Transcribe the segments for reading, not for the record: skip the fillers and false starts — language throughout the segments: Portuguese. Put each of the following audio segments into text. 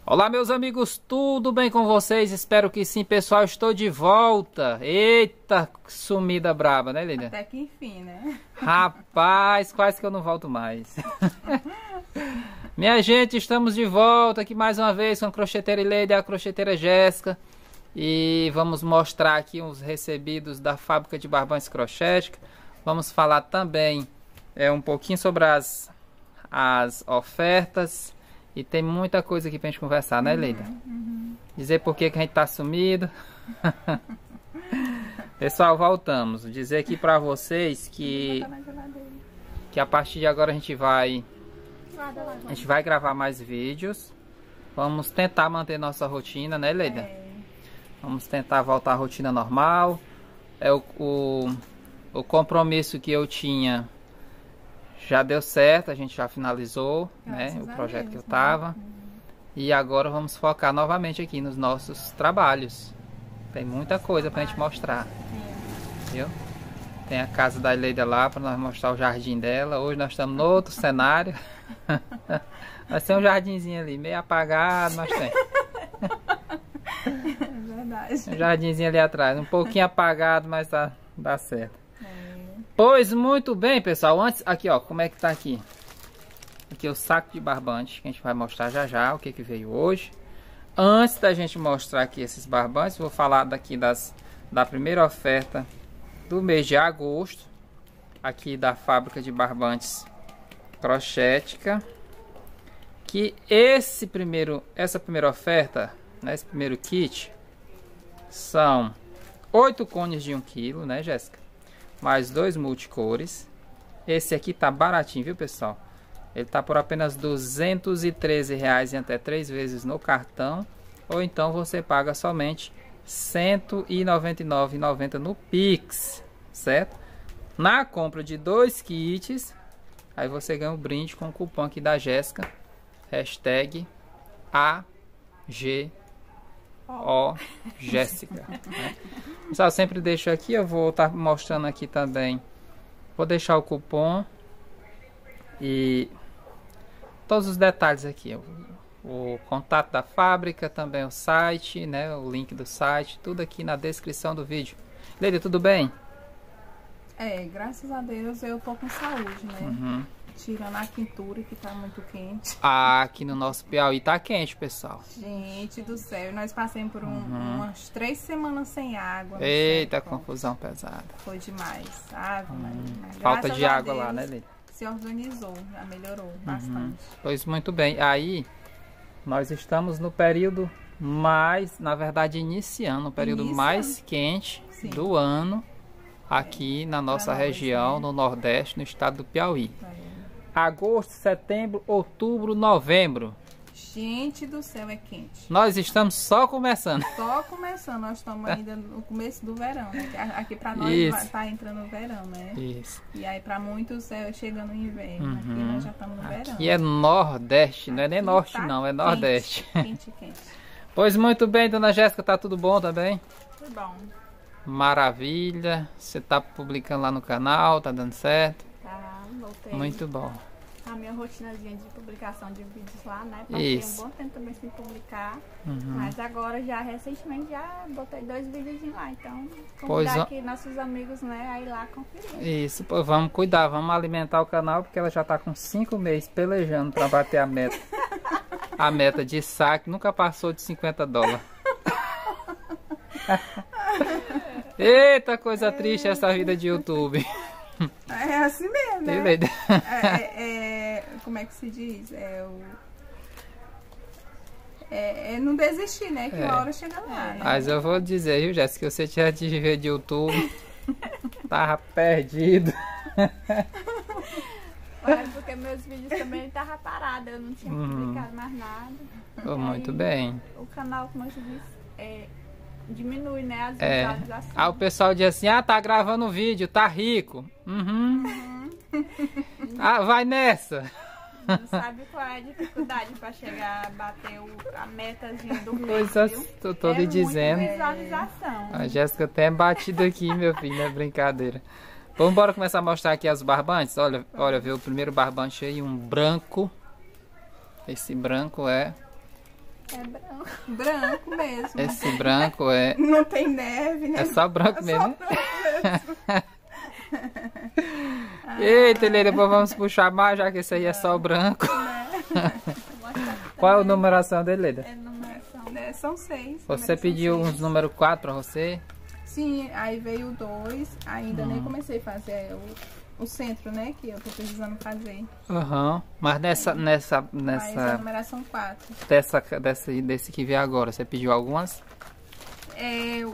Olá, meus amigos, tudo bem com vocês? Espero que sim, pessoal. Estou de volta. Eita, sumida braba, né, Lídia? Até que enfim, né? Rapaz, quase que eu não volto mais. Minha gente, estamos de volta aqui mais uma vez com a crocheteira Ileide e a crocheteira Jéssica. E vamos mostrar aqui os recebidos da fábrica de barbantes crochêtica. Vamos falar também um pouquinho sobre as ofertas. E tem muita coisa aqui pra gente conversar, né, Leida? Dizer por que a gente tá sumido. Pessoal, voltamos. Dizer aqui pra vocês que a partir de agora a gente vai gravar mais vídeos. Vamos tentar manter nossa rotina, né, Leida? Vamos tentar voltar à rotina normal. O compromisso que eu tinha já deu certo, a gente já finalizou, né, o projeto que eu tava. E agora vamos focar novamente aqui nos nossos trabalhos. Tem muita coisa pra gente mostrar. Viu? Tem a casa da Ileida lá para nós mostrar o jardim dela. Hoje nós estamos no outro cenário. Vai ser um jardinzinho ali, meio apagado, mas tem. É verdade. Um jardinzinho ali atrás, um pouquinho apagado, mas dá certo. Pois muito bem, pessoal. Antes, aqui ó, como é que tá aqui? Aqui é o saco de barbante, que a gente vai mostrar já já o que veio hoje. Antes da gente mostrar aqui esses barbantes, vou falar daqui da primeira oferta do mês de agosto, aqui da fábrica de barbantes crochêtica. Que essa primeira oferta, né, esse primeiro kit, são 8 cones de 1 kg, né, Jéssica? Mais 2 multicores. Esse aqui tá baratinho, viu, pessoal? Ele tá por apenas R$ 213 em até 3 vezes no cartão. Ou então você paga somente R$ 199,90 no Pix, certo? Na compra de 2 kits, aí você ganha um brinde com o cupom aqui da Jéssica. Hashtag AGOJéssica. Né? Pessoal, sempre deixo aqui, eu vou estar mostrando aqui também. Vou deixar o cupom e todos os detalhes aqui. O contato da fábrica, também o site, né? O link do site, tudo aqui na descrição do vídeo. Leide, tudo bem? Graças a Deus eu tô com saúde, né? Tirando a quintura que tá muito quente. Aqui no nosso Piauí tá quente, pessoal. Gente do céu, nós passamos por umas 3 semanas sem água. Eita, confusão pesada. Foi demais, sabe? Falta de água lá, né, Leide? Se organizou, já melhorou bastante. Pois muito bem. Aí, nós estamos no período mais, na verdade, iniciando o período mais quente do ano aqui na nossa região, no Nordeste, no estado do Piauí. Agosto, setembro, outubro, novembro. Gente do céu, é quente. Nós estamos só começando. Só começando, nós estamos ainda no começo do verão, né? Aqui pra nós tá entrando o verão, né? Isso. E aí pra muitos é chegando o inverno. Aqui nós já estamos no verão. Aqui é Nordeste, não é nem Norte não, é Nordeste. Quente, quente. Pois muito bem, dona Jéssica, tá tudo bom também? Tudo bom. Maravilha. Você tá publicando lá no canal, tá dando certo? Tá, voltei. Muito bom. A minha rotinazinha de publicação de vídeos lá, né? Passei um bom tempo também sem publicar. Mas agora, já recentemente, já botei 2 vídeos lá. Então, convidar aqui nossos amigos, né? A ir lá conferir. Isso, pois vamos cuidar, vamos alimentar o canal, porque ela já tá com 5 meses pelejando pra bater a meta. A meta de saque nunca passou de $50. Eita, coisa triste essa vida de YouTube. É assim mesmo, né? Como é que se diz? Não desistir, né? Que uma hora chega lá, né? Mas eu vou dizer, viu, Jéssica, se você tinha de viver de YouTube, tava perdido. Porque meus vídeos também estavam parados, eu não tinha publicado mais nada. Muito bem. O canal, como eu disse, diminui, né, as visualizações. O pessoal diz assim, tá gravando vídeo, tá rico. Vai nessa. Não sabe qual é a dificuldade para chegar a bater a metazinha do mês, Coisas, tô lhe dizendo. Visualização. A Jéssica tem batido aqui, meu filho, não é brincadeira. Vamos embora começar a mostrar aqui as barbantes. Olha, viu o primeiro barbante aí, um branco. Esse branco é É branco. Branco mesmo. Esse branco é... Não tem neve, né? É só branco É mesmo, só né? branco mesmo. Eita, Leila, depois vamos puxar mais, já que esse aí é só o branco. Qual é a numeração dele, Leila? É numeração, né? São 6. Você pediu uns número 4 pra você? Sim, aí veio o 2. Ainda nem comecei a fazer o centro, né? Que eu tô precisando fazer. Aham. Mas Mas a numeração 4. Desse que veio agora, você pediu algumas? É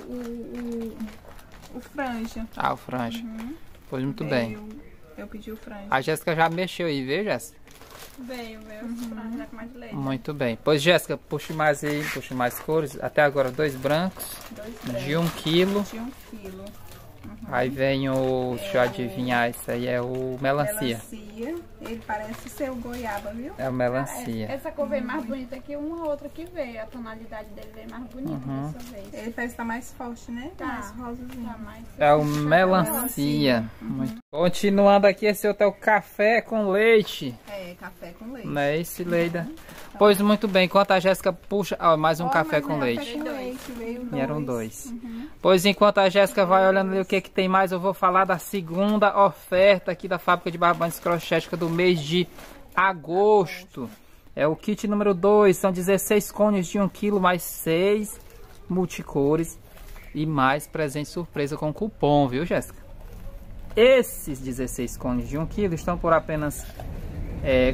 o franja. Ah, o franja. Pois muito bem. Eu pedi o franja. A Jéssica já mexeu aí, viu, Jéssica? Veio os franja com mais leite. Muito bem. Pois, Jéssica, puxe mais aí, puxe mais cores. Até agora, 2 brancos. 2 brancos. De 1 quilo. De 1 quilo. Aí vem o, deixa eu adivinhar, isso aí é o melancia. Melancia. Ele parece ser o goiaba, viu? É o melancia. Essa cor veio mais bonita que uma outra que veio. A tonalidade dele veio mais bonita dessa vez. Ele parece estar mais forte, né? Tá. Mais rosazinho. Tá mais... É o melancia. Muito. Continuando aqui, esse outro é o café com leite. É, café com leite. Não é esse, Leida? Pois muito bem, enquanto a Jéssica puxa... Ó, mais um café com leite. Café com leite, veio E eram 2. 2. Pois enquanto a Jéssica vai olhando ali o que tem mais, eu vou falar da segunda oferta aqui da fábrica de barbantes crochêtica do mês de agosto. É o kit número 2, são 16 cones de 1 kg mais 6 multicores e mais presente surpresa com cupom, viu, Jéssica? Esses 16 cones de 1 kg estão por apenas R$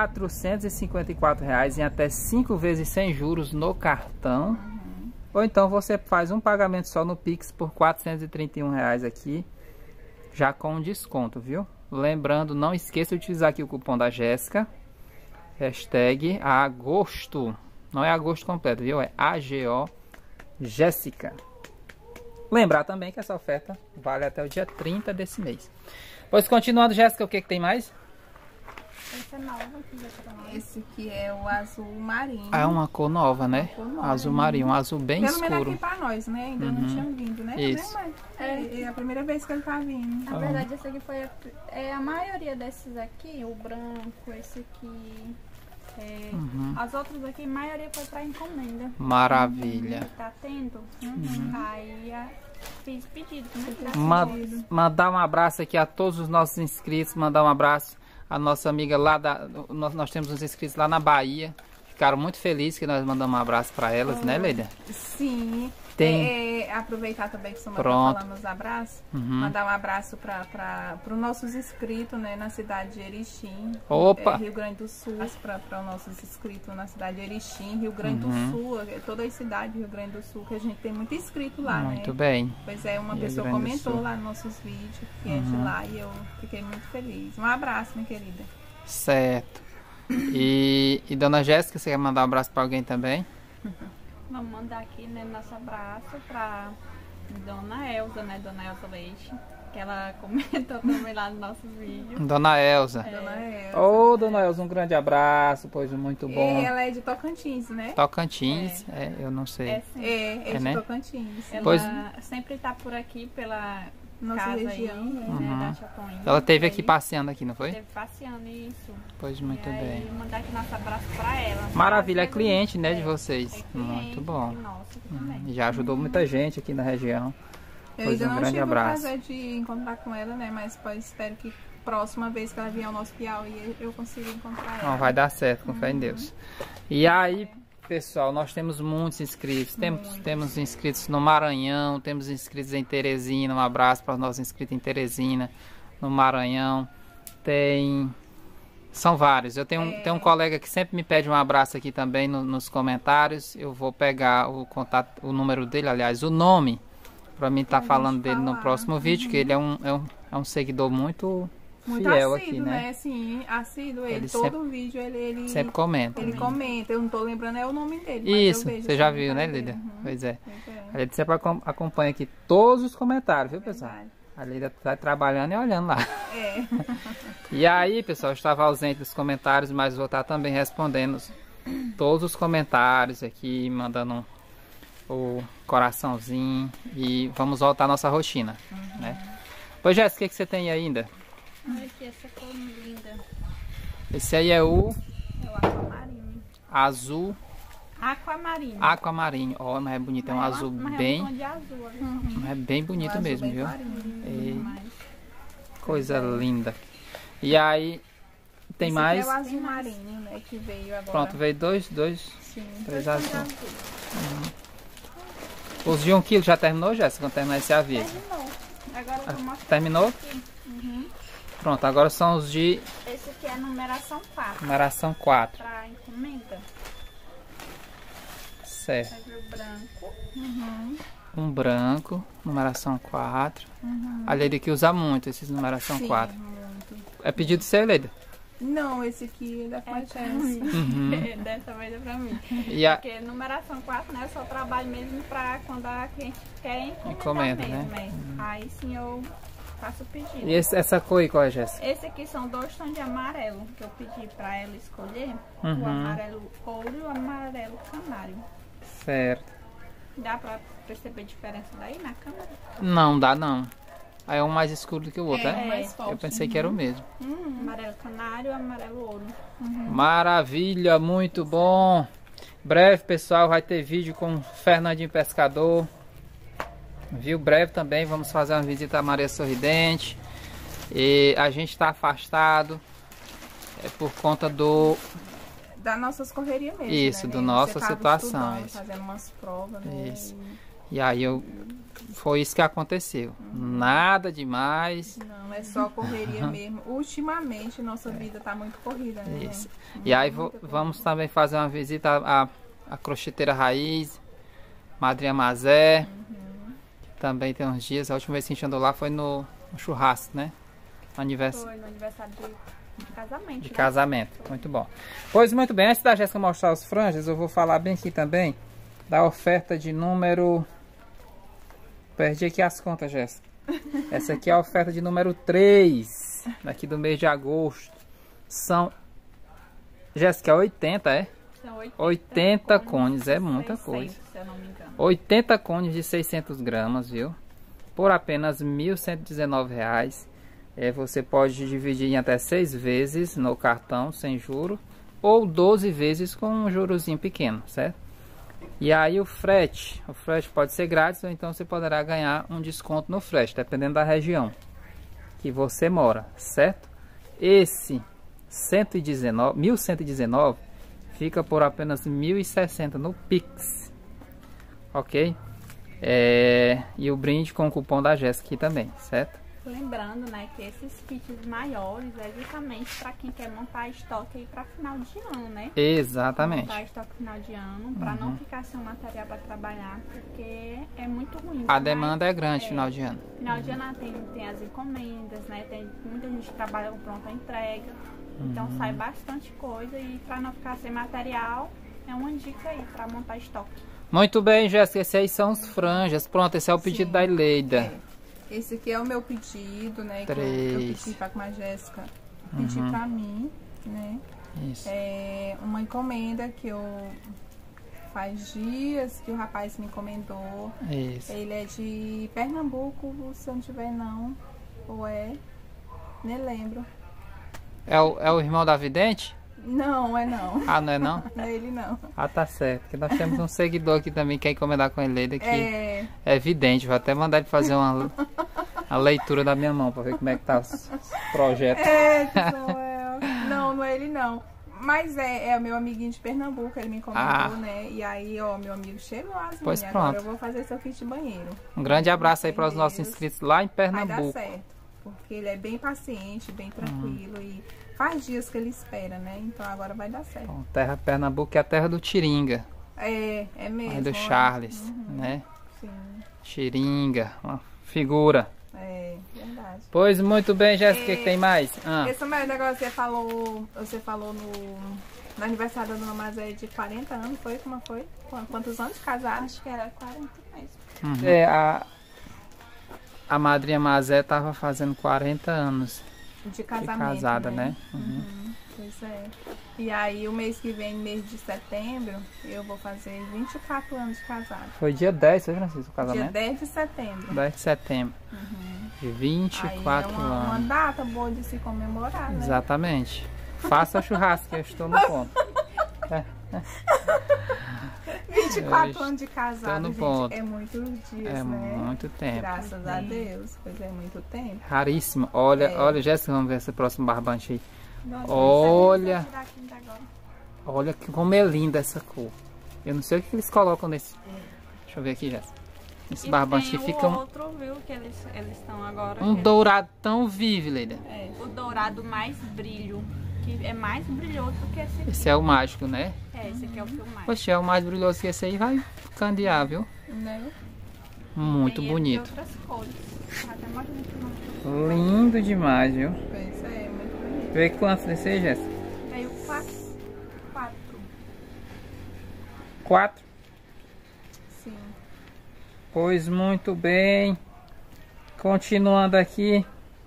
454 em até 5 vezes sem juros no cartão. Ou então você faz um pagamento só no Pix por R$ 431 aqui, já com desconto, viu? Lembrando, não esqueça de utilizar aqui o cupom da Jéssica, hashtag agosto, não é agosto completo, viu? É AGO Jéssica. Lembrar também que essa oferta vale até o dia 30 desse mês. Pois continuando, Jéssica, o que tem mais? Essa é nova. Esse aqui é o azul marinho. Ah, é uma cor nova, né? Cor nova. Azul marinho, um azul bem Pelo escuro. menos aqui pra nós, né? Ainda não tinha vindo, né? Isso. É a primeira vez que ele tá vindo. Na verdade, esse aqui foi a maioria desses aqui, o branco, esse aqui. As outras aqui, a maioria foi para encomenda. Maravilha. Tá tendo? Aí fiz pedido, né? Mandar um abraço aqui a todos os nossos inscritos. Mandar um abraço à nossa amiga lá da... Nós temos uns inscritos lá na Bahia. Ficaram muito felizes que nós mandamos um abraço para elas, né, Leila? Sim. Aproveitar também que estamos falando nos abraços, mandar um abraço para os nossos inscritos, né, na cidade de Erechim, Rio Grande do Sul, para os nossos inscritos na cidade de Erechim, Rio Grande do Sul, toda a cidade do Rio Grande do Sul, que a gente tem muito inscrito lá, muito né? bem. Pois é, uma pessoa comentou lá nos nossos vídeos, que é de lá, e eu fiquei muito feliz. Um abraço, minha querida. Certo. E Dona Jéssica, você quer mandar um abraço para alguém também? Vamos mandar aqui, né, nosso abraço pra Dona Elza, né, Dona Elza Leite, que ela comentou também lá nos nossos vídeos. Dona Elza. Dona Elza. Ô, Dona Elza, um grande abraço, pois muito bom. E ela é de Tocantins, né? Tocantins, eu não sei. É de né? Tocantins. Ela sempre tá por aqui pela nossa casa região, aí, né, da Chapoinha. Ela esteve aqui passeando aqui, não foi? Esteve passeando, isso. Pois muito bem. Mandar aqui nosso abraço pra ela. Maravilha, é cliente, né, de vocês. Cliente, muito bom. Nossa, também. Já ajudou muita gente aqui na região. Eu Pois ainda não grande tive abraço. o prazer de encontrar com ela, né? Mas espero que próxima vez que ela vier ao nosso Piauí eu consiga encontrar ela. Não, vai dar certo, com fé em Deus. E aí, pessoal, nós temos muitos inscritos. Temos inscritos no Maranhão, temos inscritos em Teresina. Um abraço para os nossos inscritos em Teresina, no Maranhão. São vários. Eu tenho um colega que sempre me pede um abraço aqui também nos comentários. Eu vou pegar o número dele, aliás, o nome, para mim estar falando dele no próximo vídeo, que ele é um seguidor muito fiel assíduo, aqui, né? Sim, assíduo. Ele todo sempre, vídeo ele sempre comenta. Ele comenta. Eu não tô lembrando o nome dele. Isso, você já viu, né, Lídia? Pois é. A Lídia sempre acompanha aqui todos os comentários, viu, pessoal? A Lídia tá trabalhando e olhando lá. E aí, pessoal, eu estava ausente dos comentários, mas vou estar também respondendo todos os comentários aqui, mandando o coraçãozinho, e vamos voltar à nossa rotina, né? Pois, Jéssica, o que você tem aí ainda? Olha aqui, essa cor linda. Esse aí é o aquamarinho. azul Aquamarinho. Aquamarinho. Ó, mas é bonito, é um azul bem... É um de azul. É bem bonito mesmo, viu? Clarinho, coisa linda. E aí, tem mais... Esse é o azul marinho, né, que veio agora. Pronto, veio dois, Sim, três azul. Os de 1 quilo já terminou, Jéssica? Quando terminar esse aviso? Terminou. Agora eu vou mostrar. Terminou? Pronto, agora são os de... Esse aqui é numeração 4. Numeração 4. Pra encomenda. Certo. Aí o branco. Um branco, numeração 4. A Leida que usa muito esses numeração 4. Muito. É pedido seu, Leida? Não, esse aqui é da Francesca. Dessa vez é pra mim. E a... Porque numeração 4, né, eu só trabalho mesmo pra quando a cliente quer Encomenda, mesmo, né? Aí sim eu faço o pedido. E essa cor aí, qual é, Jéssica? Esse aqui são 2 tons de amarelo que eu pedi pra ela escolher. O amarelo ouro e o amarelo canário. Certo. Dá pra perceber diferença daí na câmera? Não, dá não. Aí é um mais escuro do que o outro, É, né? mais forte. Eu pensei que era o mesmo. Amarelo canário e amarelo ouro. Maravilha, muito bom. Breve, pessoal, vai ter vídeo com o Fernandinho Pescador. Viu? Breve também, vamos fazer uma visita à Maria Sorridente. E a gente está afastado. É por conta da nossas correrias mesmo. Isso, né? da nossa Você situação. Isso. Fazendo umas provas, né? Isso. E aí foi isso que aconteceu. Nada demais. Não, é só correria mesmo. Ultimamente nossa vida tá muito corrida, né? Isso. E aí vamos também fazer uma visita à crocheteira Raiz, Madrinha Mazé. Também tem uns dias. A última vez que a gente andou lá foi no churrasco, né? Foi no aniversário de casamento. De casamento. Muito bom. Pois muito bem, antes da Jéssica mostrar os franjas, eu vou falar bem aqui também da oferta de número... Perdi aqui as contas, Jéssica. Essa aqui é a oferta de número 3, daqui do mês de agosto. São... Jéssica, 80, é? São 80 cones, é muita 600, coisa. se eu não me engano. 80 cones de 600 gramas, viu? Por apenas R$ 1.119. Você pode dividir em até 6 vezes no cartão, sem juro. Ou 12 vezes com um jurozinho pequeno, certo? E aí o frete pode ser grátis ou então você poderá ganhar um desconto no frete, dependendo da região que você mora, certo? Esse 1.119 fica por apenas 1.060 no Pix, ok? E o brinde com o cupom da Jéssica aqui também, certo? Lembrando, né, que esses kits maiores é justamente para quem quer montar estoque aí para final de ano, né? Exatamente. Montar estoque final de ano, para não ficar sem material para trabalhar, porque é muito ruim. A demanda é grande final de ano. Final de ano tem as encomendas, né? Tem muita gente que trabalha com pronta entrega, então sai bastante coisa e para não ficar sem material, é uma dica aí para montar estoque. Muito bem, Jéssica, esses aí são os franjas. Pronto, esse é o pedido da Leida. Esse aqui é o meu pedido, né? Que eu pedi para a Jéssica pedir para mim, né? Isso. É uma encomenda que eu faz dias que o rapaz me encomendou. Isso. Ele é de Pernambuco, se eu não tiver não, ou nem lembro. É o irmão da vidente? Não, é não. Ah, não é não? Não é ele não. Ah, tá certo. Porque nós temos um seguidor aqui também que quer encomendar com a Leida que é vidente. Vou até mandar ele fazer uma leitura da minha mão para ver como é que tá os projetos. Não é ele não. Mas é o meu amiguinho de Pernambuco, ele me encomendou, né? E aí, ó, meu amigo chegou as pois minhas. Pronto. Agora eu vou fazer seu kit de banheiro. Um grande abraço aí para os nossos inscritos lá em Pernambuco. Vai dar certo, porque ele é bem paciente, bem tranquilo e faz dias que ele espera, né? Então agora vai dar certo. Bom, terra Pernambuco é a terra do Tiringa. É mesmo. É do Charles, né? Sim. Tiringa, uma figura. É, verdade. Pois muito bem, Jéssica, o que tem mais? Esse negócio você falou no aniversário da Dona Mazé de 40 anos, foi? Como foi? Quantos anos de casado? Acho que era 40 mesmo. A madrinha Mazé tava fazendo 40 anos de casamento, casada, né? Pois é. E aí o mês que vem, mês de setembro, eu vou fazer 24 anos de casado. Foi dia 10, foi, Francisco, o casamento? Dia 10 de setembro. 10 de setembro. De 24 anos. É uma data boa de se comemorar, né? Exatamente. Faça churrasco, que eu estou no ponto. 24 anos de casado, gente, ponto. É muitos dias, né? Muito tempo. Graças a Deus, pois é muito tempo. Raríssimo. Olha, Jéssica, vamos ver esse próximo barbante aí. Nossa, olha como é linda essa cor. Eu não sei o que eles colocam nesse. Deixa eu ver aqui, Jéssica. Esse barbante que fica outro, viu, que eles estão agora. Dourado tão vivo, Leida. O dourado mais brilho. Que é mais brilhoso do que esse aqui. Esse é o mágico, né? Esse aqui é o filmagem. Poxa, é o mais brilhoso que esse aí, vai candear, viu? Né? Muito bonito. Outras cores. Até mais lindo demais, viu? Pois é, muito bonito. Veio quantos desse aí, Jéssica? Veio 4. 4? Sim. Pois muito bem. Continuando aqui.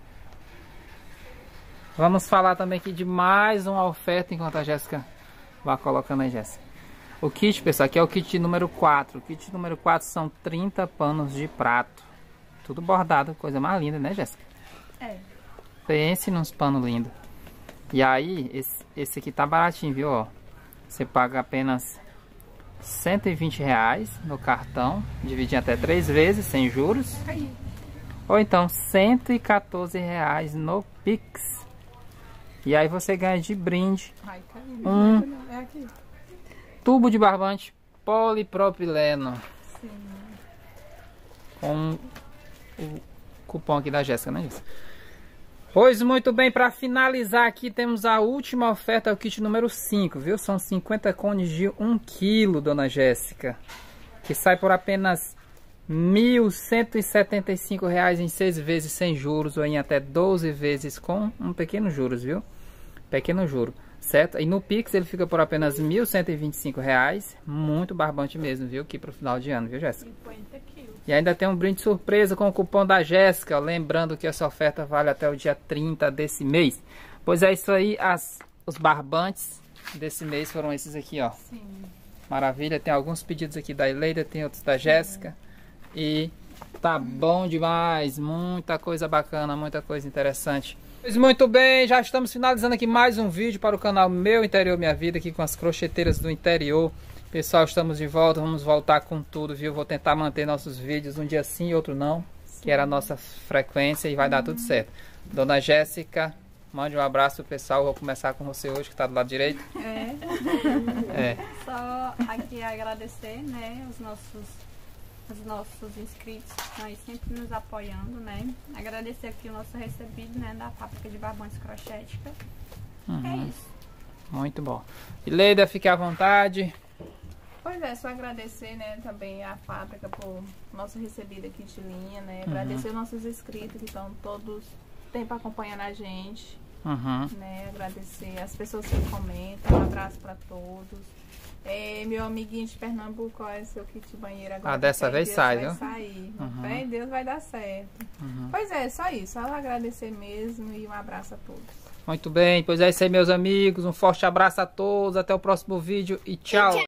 Vamos falar também aqui de mais uma oferta enquanto a Jéssica vai colocando aí, Jéssica. O kit, pessoal, aqui é o kit número 4. O kit número 4 são 30 panos de prato. Tudo bordado, coisa mais linda, né, Jéssica? Pense nos panos lindos. E aí, esse aqui tá baratinho, viu? Ó, você paga apenas R$120 no cartão, dividir até 3 vezes, sem juros. Ou então R$114 no Pix. E aí você ganha de brinde tubo de barbante polipropileno. Sim. Com o cupom aqui da Jéssica, né, Jéssica? Pois muito bem, para finalizar aqui temos a última oferta, o kit número 5, viu? São 50 cones de 1 kg, dona Jéssica. Que sai por apenas R$1.175 em 6 vezes sem juros ou em até 12 vezes com um pequeno juros, viu? Pequeno juro, certo? E no Pix ele fica por apenas R$1.125. Muito barbante mesmo, viu? Aqui pro final de ano, viu, Jéssica? 50 quilos. E ainda tem um brinde surpresa com o cupom da Jéssica. Lembrando que essa oferta vale até o dia 30 desse mês. Pois é isso aí, os barbantes desse mês foram esses aqui, ó. Sim. Maravilha, tem alguns pedidos aqui da Eleida, tem outros da Jéssica. E tá bom demais, muita coisa bacana, muita coisa interessante. Pois muito bem, já estamos finalizando aqui mais um vídeo para o canal Meu Interior Minha Vida, aqui com as crocheteiras do interior. Pessoal, estamos de volta, vamos voltar com tudo, viu? Vou tentar manter nossos vídeos um dia sim e outro não, que era a nossa frequência, e vai dar tudo certo. Dona Jéssica, mande um abraço pro pessoal, vou começar com você hoje, que tá do lado direito. Só aqui agradecer, né, os nossos inscritos que estão aí sempre nos apoiando, né? Agradecer aqui o nosso recebido, né, da fábrica de barbantes crochética. É isso. Muito bom. E Leida, fique à vontade. Pois é, só agradecer, né, também a fábrica por nosso recebido aqui de linha, né? Agradecer os nossos inscritos que estão todos tempo acompanhando a gente, né? Agradecer as pessoas que comentam, um abraço para todos. Meu amiguinho de Pernambuco, olha seu kit banheiro agora. Dessa vez sai, viu? Vai sair. Fé em Deus vai dar certo. Pois é, só isso. Só agradecer mesmo e um abraço a todos. Muito bem, pois é isso aí, meus amigos. Um forte abraço a todos. Até o próximo vídeo e tchau.